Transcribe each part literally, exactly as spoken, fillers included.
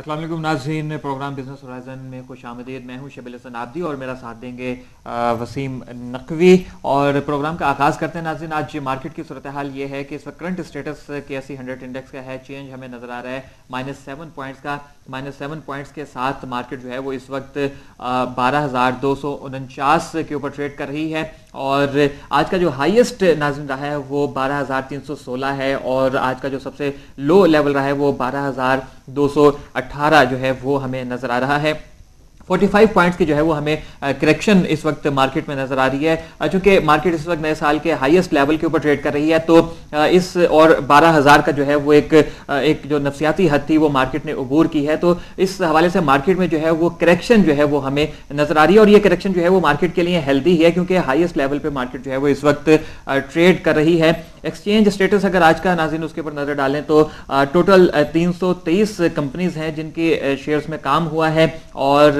अस्सलाम वालेकुम नाज़रीन, प्रोग्राम बिजनेस होराइजन में खुश आमदीद। मैं हूं शबील हसन आब्दी और मेरा साथ देंगे वसीम नकवी। और प्रोग्राम का आगाज़ करते हैं नाज़रीन। आज मार्केट की सूरत हाल ये है कि इस वक्त current status K S C hundred index का है, चेंज हमें नज़र आ रहा है माइनस सेवन पॉइंट्स का। माइनस सेवन पॉइंट्स के साथ मार्केट जो है वो इस वक्त बारह हज़ार दो सौ उनचास के ऊपर ट्रेड कर रही है। और आज का जो हाईएस्ट नाज़रीन रहा है वो बारह हज़ार तीन सौ सोलह है और आज का जो सबसे लो लेवल रहा है वो बारह हज़ार दो सौ अठारह जो है वो हमें नजर आ रहा है। पैंतालीस पॉइंट्स की जो है वो हमें करेक्शन इस वक्त मार्केट में नजर आ रही है। चूंकि मार्केट इस वक्त नए साल के हाईएस्ट लेवल के ऊपर ट्रेड कर रही है तो इस और बारह हज़ार का जो है वो एक एक जो नफसियाती हद थी वो मार्केट ने अबूर की है। तो इस हवाले से मार्केट में जो है वो करेक्शन जो है वो हमें नजर आ रही है और ये करेक्शन जो है वो मार्केट के लिए हेल्दी है क्योंकि हाईएस्ट लेवल पे मार्केट जो है वो इस वक्त ट्रेड कर रही है। एक्सचेंज स्टेटस अगर आज का नाज़रीन उसके ऊपर नजर डालें तो टोटल तीन सौ तेईस कंपनीज हैं जिनके शेयर्स में काम हुआ है और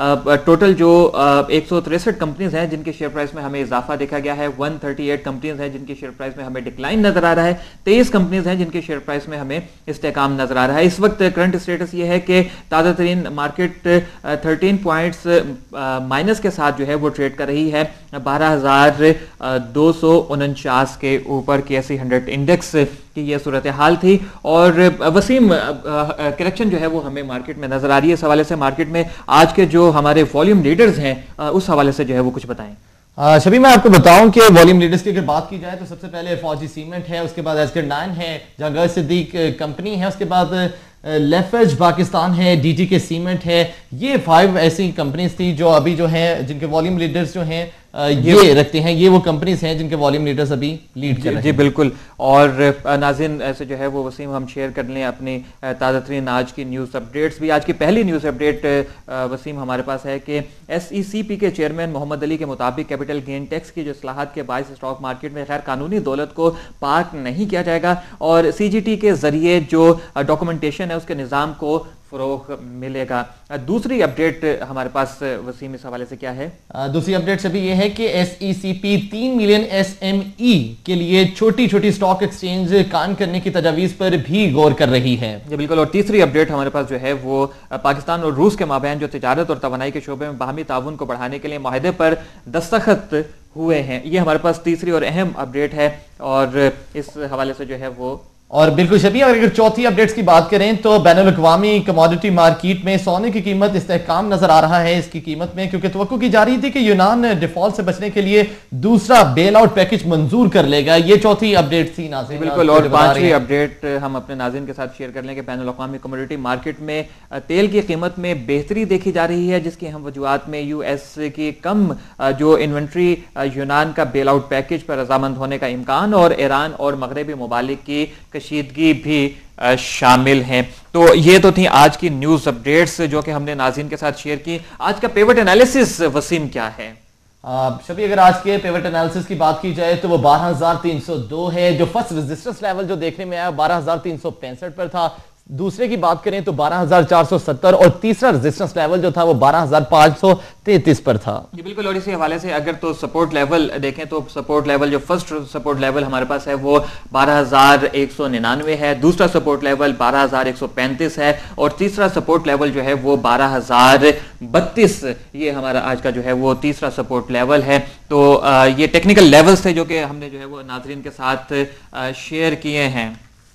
टोटल जो एक सौ तिरसठ कंपनीज हैं जिनके शेयर प्राइस में हमें इजाफा देखा गया है। एक सौ अड़तीस कंपनीज हैं जिनके शेयर प्राइस में हमें डिक्लाइन नजर आ रहा है। तेईस कंपनीज हैं जिनके शेयर प्राइस में हमें इस्तेकाम नजर आ रहा है। इस वक्त करंट स्टेटस ये है कि ताज़ा तरीन मार्केट थर्टीन पॉइंट्स माइनस के साथ जो है वो ट्रेड कर रही है बारह हजार दो सौ उनचास के ऊपर के एस सी हंड्रेड इंडेक्स की ये सूरत हाल थी। और वसीम, करेक्शन जो है वो हमें मार्केट में नजर आ रही है। इस हवाले से मार्केट में आज के जो हमारे वॉल्यूम लीडर्स हैं उस हवाले से जो है वो कुछ बताएं। शबी, मैं आपको बताऊं कि वॉल्यूम लीडर्स की अगर बात की जाए तो सबसे पहले फौजी सीमेंट है, उसके बाद एस्कर नाइन है, जहांगीर सिद्दीक कंपनी है, उसके बाद लेफेज पाकिस्तान है, डीटी के सीमेंट है। ये फाइव ऐसी कंपनीज थी जो अभी जो है जिनके वॉल्यूम लीडर्स जो हैं ये, ये रखते हैं। ये वो कंपनीज हैं जिनके वॉल्यूम लीडर्स अभी लीड कर रहे हैं। जी बिल्कुल। और नाज़रीन ऐसे जो है वो वसीम हम शेयर कर लें अपनी ताज़ा तरीन आज की न्यूज़ अपडेट्स भी। आज की पहली न्यूज़ अपडेट वसीम हमारे पास है कि एस ई सी पी के चेयरमैन मोहम्मद अली के मुताबिक कैपिटल गेन टैक्स की जो इस्लाहात के बायस स्टॉक मार्केट में गैर कानूनी दौलत को पार्क नहीं किया जाएगा और सी जी टी के जरिए जो डॉक्यूमेंटेशन है उसके निज़ाम को फरोग मिलेगा। दूसरी अपडेट हमारे पास वसीम इस हवाले से क्या है? दूसरी अपडेट अभी ये है कि एस ई सी पी तीन मिलियन एस एम ई के लिए छोटी छोटी स्टॉक एक्सचेंज कायम करने की तजावीज पर भी गौर कर रही है। जी बिल्कुल। और तीसरी अपडेट हमारे पास जो है वो पाकिस्तान और रूस के माबैन जो तिजारत और तवानाई के शोबे में बाहमी ताउन को बढ़ाने के लिए माहिदे पर दस्तखत हुए हैं। ये हमारे पास तीसरी और अहम अपडेट है और इस हवाले से जो है वो और बिल्कुल शबी, अगर चौथी अपडेट्स की बात करें तो बैनुल-अक़वामी कमोडिटी मार्केट में सोने की कीमत इस्तेहकाम नजर आ रहा है इसकी कीमत में, क्योंकि तवक्को की जा रही थी कि यूनान डिफॉल्ट से बचने के लिए दूसरा बेल आउट पैकेज मंजूर कर लेगा। ये चौथी अपडेट थी नाज़रीन। बिल्कुल। और पांचवी अपडेट हम अपने नाज़रीन के साथ शेयर कर लें कि बैनुल-अक़वामी कमोडिटी मार्केट में तेल की कीमत में बेहतरी देखी जा रही है जिसकी हम वजूहात में यू एस की कम जो इन्वेंट्री यूनान का बेल आउट पैकेज पर रजामंद होने का इम्कान और ईरान और मगरबी ममालिक की कशीदगी भी शामिल हैं। तो ये तो थी आज की न्यूज अपडेट्स जो कि हमने नाज़रीन के साथ शेयर की। आज का पिवट एनालिसिस वसीम क्या है? शबी, अगर आज के पिवट एनालिसिस की बात की जाए तो वो बारह हज़ार तीन सौ दो है। जो फर्स्ट रेजिस्टेंस लेवल जो देखने में आया बारह हज़ार तीन सौ पैंसठ पर था। दूसरे की बात करें तो बारह हज़ार चार सौ सत्तर और तीसरा रेजिस्टेंस लेवल जो था वो बारह हज़ार पाँच सौ तैंतीस पर था। जी बिल्कुल। और इसी हवाले से अगर तो सपोर्ट लेवल देखें तो सपोर्ट लेवल जो फर्स्ट सपोर्ट लेवल हमारे पास है वो बारह हज़ार एक सौ निन्यानवे है, दूसरा सपोर्ट लेवल बारह हज़ार एक सौ पैंतीस है और तीसरा सपोर्ट लेवल जो है वो बारह हज़ार बत्तीस। ये हमारा आज का जो है वो तीसरा सपोर्ट लेवल है। तो ये टेक्निकल लेवल्स थे जो कि हमने जो है वो नाज़रीन के साथ शेयर किए हैं।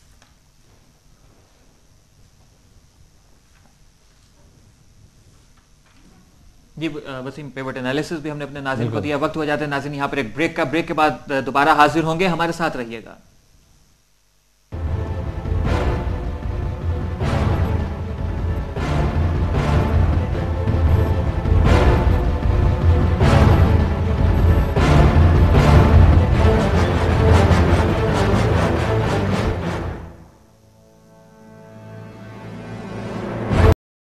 जी वसीम, पिवट एनालिसिस भी हमने अपने नाज़रीन को दिया। वक्त हो जाता है नाज़रीन यहाँ पर एक ब्रेक का। ब्रेक के बाद दोबारा हाजिर होंगे, हमारे साथ रहिएगा।